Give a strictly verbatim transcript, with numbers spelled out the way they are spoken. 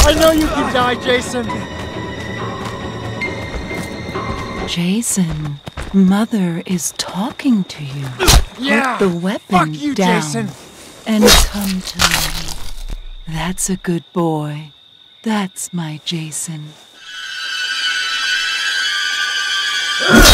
I know you can die, Jason. Jason, Mother is talking to you. Yeah. Put the weapon Fuck you, down Jason. and come to me. That's a good boy. That's my Jason.